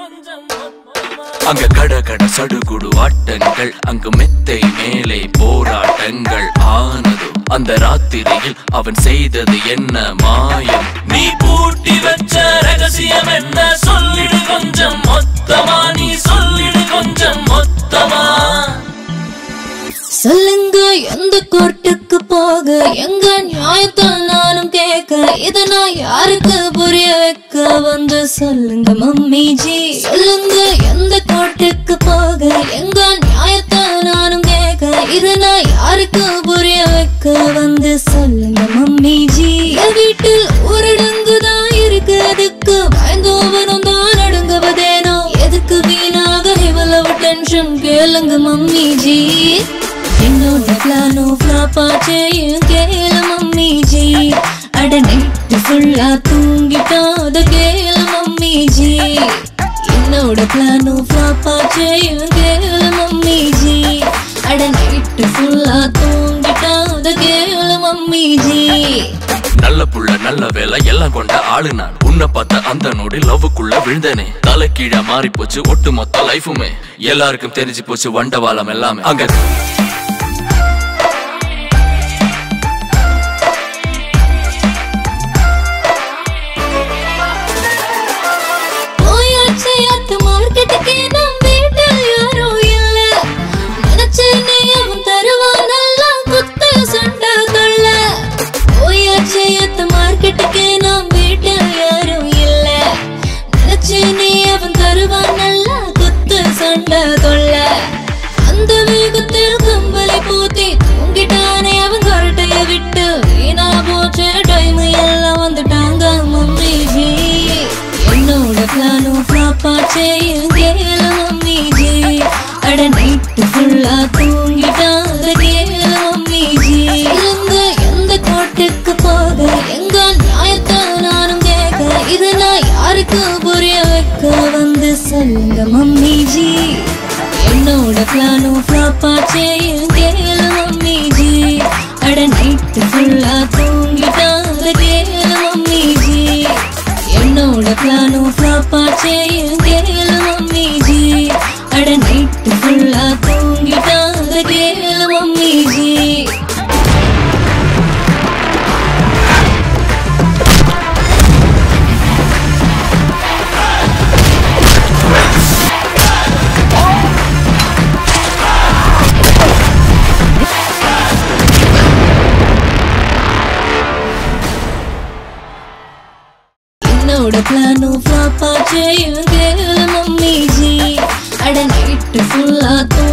அங்க கட கட சடுகுடு ஆட்டங்கள் அங்கு மெத்தை மேலே போராட்டங்கள் ஆனது அந்த ராத்திரியில் அவன் செய்தது என்ன மாயம் நீ பூட்டி வச்ச ரகசியம் என்ன சொல்லிடு கொஞ்சம் மொத்தமா நீ சொல்லிடு கொஞ்சம் மொத்தமா சொல்லுங்க எந்த கோர்ட்டுக்கு போக எங்க நியாயத்தால் நானும் கேட்க இத நான் யாருக்கு புரிய வைக்க வந்து சொல்லுங்க மம்மிஜி சொல்லுங்க எந்த கோர்ட்டுக்கு போக எங்க நியாயத்தால் நானும் கேட்க இத நான் யாருக்கு புரிய வைக்க வந்து சொல்லுங்க மம்மிஜி என் வீட்டில் ஊரடங்குதான் இருக்கு அதுக்கு பயந்தோவனும் தான் நடுங்குவதேனோ எதுக்கு வீணாக இவ்வளவு டென்ஷன் கேளுங்க மம்மிஜி என்னோட பிளானோ ஃப்ளாப்பா செய்யும் கேள மம்மிஜி அட நைட்டு ஃபுல்லா தூங்கிட்டாத கேள மம்மிஜி என்னோட பிளானோ ஃப்ளாப்பா செய்யும் கேள மம்மிஜி அட நைட்டு ஃபுல்லா தூங்கிட்டாத கேள மம்மிஜி நல்ல புள்ள நல்ல வேலை எல்லாம் கொண்ட ஆளு நான் உன்னை பார்த்த அந்த நோடி லவ்வுக்குள்ள விழுந்தனே தலை கீழே மாறி போச்சு ஒட்டு மொத்த லைஃபுமே எல்லாருக்கும் தெரிஞ்சு போச்சு வண்டவாளம் எல்லாமே அங்க அந்த வேகத்தில் கம்பளி பூத்தி தூங்கிட்டானே அவன் கரட்டைய விட்டு வீணா போச்ச டைம் எல்லாம் வந்துட்டாங்க மம்மிஜி என்னோட பிளானும் ஃப்ளாப்பா செய்யும் கேள மம்மிஜி அட நைட்டு ஃபுல்லா தூங்கிட்டாத கேள மம்மிஜி இங்க எந்த கோட்டுக்கு போக எங்க நியாயத்தை நானும் கேட்க இத நான் யாருக்கு புரிய வைக்க வந்து சொல்லுங்க மம்மிஜி என்னோட பிளானும் ஃப்ளாப்பா செய்யும் கேள மம்மிஜி அட நைட்டு ஃபுல்லா தூங்கிட்டாத கேள மம்மிஜி என்னோட பிளானும் ஃப்ளாப்பா செய்யும் கேள மம்மிஜி அட நைட்டு ஃபுல்லா தூங்கிட்டாத கேள மம்மிஜி என்னோட பிளானும் ஃப்ளாப்பா செய்யும் கேள மம்மிஜி அட நைட்டு ஃபுல்லா